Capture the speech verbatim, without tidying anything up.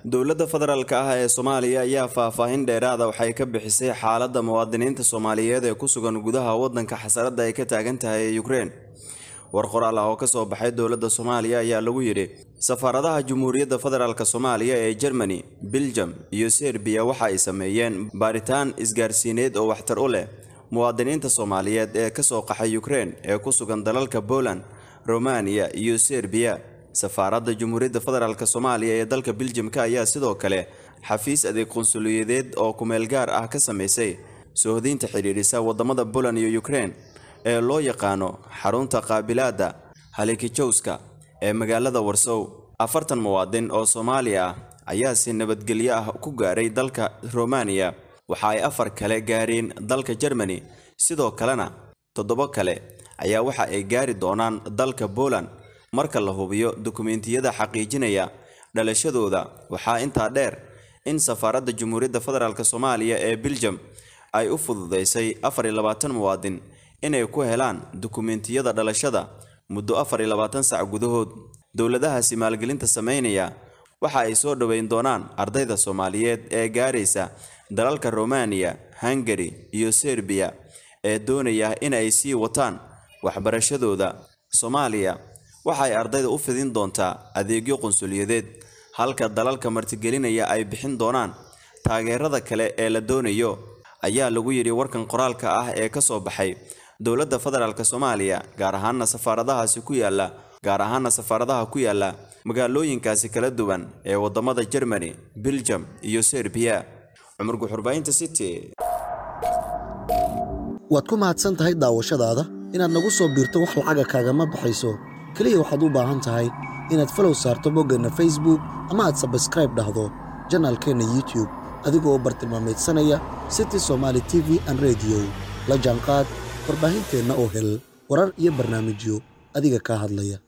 dowladda federaalka ah ee Soomaaliya ayaa faahfaahin dheeraad ah waxay ka bixisay xaaladda muwaadiniinta Soomaaliyeed ee ku sugan gudaha waddanka xasarada ay ka taagan tahay ee Ukraine. War qoraal ah oo ka soo baxay dowladda Soomaaliya ayaa lagu yiri safaaradaha Jamhuuriyadda Federaalka Soomaaliya ee Germany, Belgium iyo Serbia waxa ay sameeyeen baaritaan isgaarsiineed oo waxtar u leh muwaadiniinta Soomaaliyeed ee ka soo qaxay Ukraine ee ku sugan dalalka Poland, Romania iyo Serbia. Safaaradda Jamhuuriyadda Federaalka Soomaaliya ee dalka Belgium ka ayaa sidoo kale xafiis adeeg qunsuliyadeed oo ku meel gaar ah ka sameysay soohdinta xiriirisa wadamada Poland iyo Ukraine ee loo yaqaano xarunta qaabilaadda Halikijowska ee magaalada Warsaw. afartan muwaadin oo Soomaali ah ayaa si nabadgelyo ah ku gaaray dalka Romania, waxa ay afar kale gaareen dalka Germany, sidoo kalena toddoba kale ayaa waxa ay gaari doonaan dalka Poland marka la hubiyo dukumeentiyada xaqiijinaya dhalashadooda. Waxaa intaa dheer in safaaradda Jamhuuriyadda Federaalka Soomaaliya ee Belgium ay u fududeysay afar iyo labaatan muwaadin inay ku helaan dukumeentiyada dhalashada muddo afar iyo labaatan saac gudahood. Dowladahaasi maalgelinta sameynaya waxa ay soo dhaweyn doonaan ardayda Soomaaliyeed ee gaaraysa dalalka Romania, Hungary iyo Serbia ee doonaya in ay sii wataan waxbarashadooda. Soomaaliya waxa ay ardayda u fidin doontaa adeegyo qunsuliyadeed, halka dalalka martigelinaya ay bixin doonaan taageerada kale ee la doonayo, ayaa lagu yiri warkan qoraalka ah ee ka soo baxay dowladda federaalka Soomaaliya, gaar ahaan safaaradahaasi ku yaala gaar ahaan safaaradaha ku yaala magaalooyinkaasi kala duwan ee wadamada Germany, Belgium iyo Serbia. Cumar Guxurbaynta City. waad ku mahadsan tahay daawashadaada. inaad nagu soo biirto wax lacaga kaagama baxayso, kaliya waxaad u baahan tahay inaad follow saarto boggeenna Facebook ama aad subscribe dhahdo channelkeena YouTube adigoo u bartilmaameedsanaya City Somali T V and Radio. la jaanqaad warbaahinteena oo hel warar iyo barnaamijyo adiga ka hadlaya.